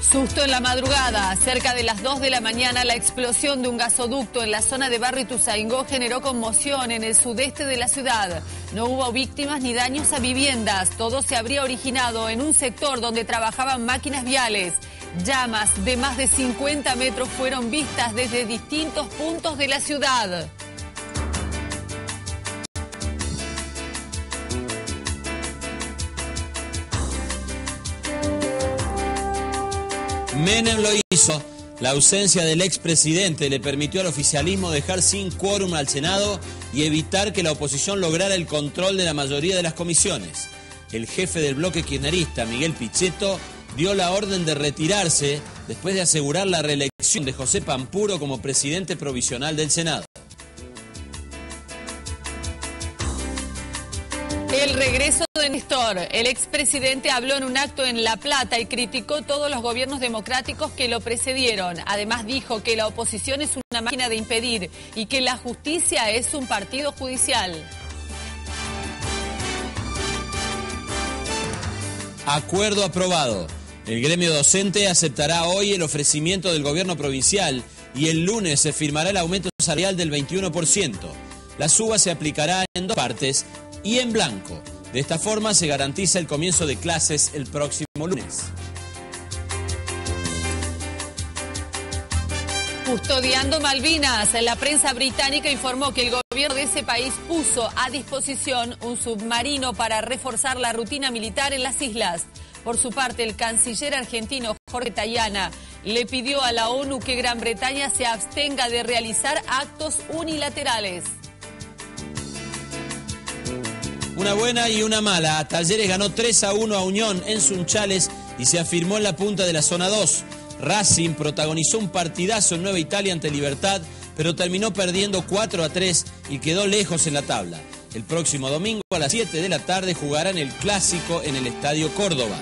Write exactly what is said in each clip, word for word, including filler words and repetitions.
Susto en la madrugada. Cerca de las dos de la mañana, la explosión de un gasoducto en la zona de Barrio Ituzaingó generó conmoción en el sudeste de la ciudad. No hubo víctimas ni daños a viviendas. Todo se habría originado en un sector donde trabajaban máquinas viales. Llamas de más de cincuenta metros fueron vistas desde distintos puntos de la ciudad. Menem lo hizo. La ausencia del expresidente le permitió al oficialismo dejar sin quórum al Senado y evitar que la oposición lograra el control de la mayoría de las comisiones. El jefe del bloque kirchnerista, Miguel Pichetto, dio la orden de retirarse después de asegurar la reelección de José Pampuro como presidente provisional del Senado. El regreso de Néstor. El expresidente habló en un acto en La Plata y criticó todos los gobiernos democráticos que lo precedieron. Además dijo que la oposición es una máquina de impedir y que la justicia es un partido judicial. Acuerdo aprobado. El gremio docente aceptará hoy el ofrecimiento del gobierno provincial y el lunes se firmará el aumento salarial del veintiuno por ciento. La suba se aplicará en dos partes y en blanco. De esta forma se garantiza el comienzo de clases el próximo lunes. Custodiando Malvinas. La prensa británica informó que el gobierno de ese país puso a disposición un submarino para reforzar la rutina militar en las islas. Por su parte, el canciller argentino Jorge Tayana le pidió a la ONU que Gran Bretaña se abstenga de realizar actos unilaterales. Una buena y una mala. Talleres ganó tres a uno a Unión en Sunchales y se afirmó en la punta de la zona dos. Racing protagonizó un partidazo en Nueva Italia ante Libertad, pero terminó perdiendo cuatro a tres y quedó lejos en la tabla. El próximo domingo a las siete de la tarde jugarán el clásico en el Estadio Córdoba.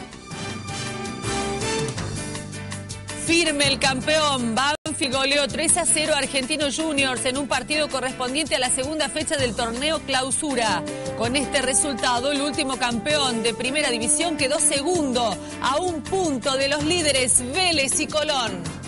Firme el campeón. Banfield goleó tres a cero a Argentinos Juniors en un partido correspondiente a la segunda fecha del torneo Clausura. Con este resultado, el último campeón de Primera División quedó segundo a un punto de los líderes Vélez y Colón.